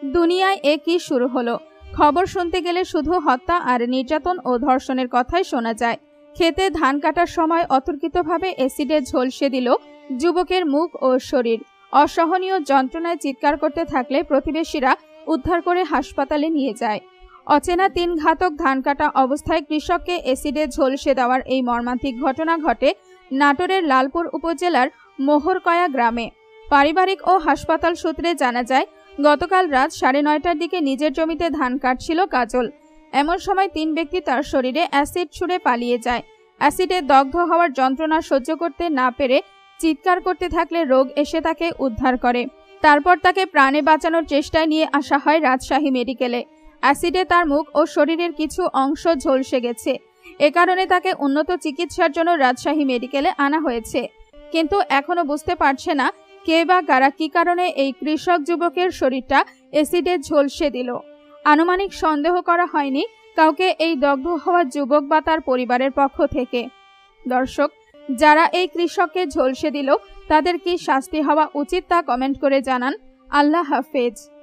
দুনিয়ায় এ কি শুরু হলো? খবর শুনতে গেলে শুধু হত্যা আর নির্যাতন ও ধর্ষণের কথাই শোনা যায়। খেতে ধান কাটার সময় অতর্কিতভাবে অ্যাসিডে ঝলসে দিল যুবকের মুখ ও শরীর। অসহনীয় যন্ত্রণায় চিৎকার করতে থাকলে প্রতিবেশীরা উদ্ধার করে হাসপাতালে নিয়ে যায়। অচেনা ৩ ঘাতক ধান কাটা অবস্থায় কৃষককে অ্যাসিডে ঝলসে দেওয়ার এই মর্মান্তিক ঘটনা ঘটে নাটোরের লালপুর উপজেলার মোহরকয়া গ্রামে। পারিবারিক ও হাসপাতাল সূত্রে জানা যায়, গতকাল রাত 9:30টার দিকে নিজের জমিতে ধান কাটছিল কাজল। এমন সময় ৩ ব্যক্তি তার শরীরে অ্যাসিড ছুঁড়ে পালিয়ে যায়। অ্যাসিডে দগ্ধ হওয়ার যন্ত্রণা সহ্য করতে না পেরে চিৎকার করতে থাকলে রোগ এসে তাকে উদ্ধার করে। তারপর তাকে প্রাণে বাঁচানোর চেষ্টায় নিয়ে আসা হয় রাজশাহী মেডিকেলে। অ্যাসিডে তার মুখ ও শরীরের কিছু অংশ ঝলসে গেছে। এ কারণে তাকে উন্নত চিকিৎসার জন্য রাজশাহী মেডিকেলে আনা হয়েছে। কিন্তু এখনো বুঝতে পারছে না কে বা কারা কি কারণে এই কৃষক যুবকের শরীরটা অ্যাসিডে ঝলসে দিল। আনুমানিক সন্দেহ করা হয়নি কাউকে এই দগ্ধ হওয়া যুবক বা তার পরিবারের পক্ষ থেকে। দর্শক, যারা এই কৃষককে ঝলসে দিল তাদের কি শাস্তি হওয়া উচিত তা কমেন্ট করে জানান। আল্লাহ হাফেজ।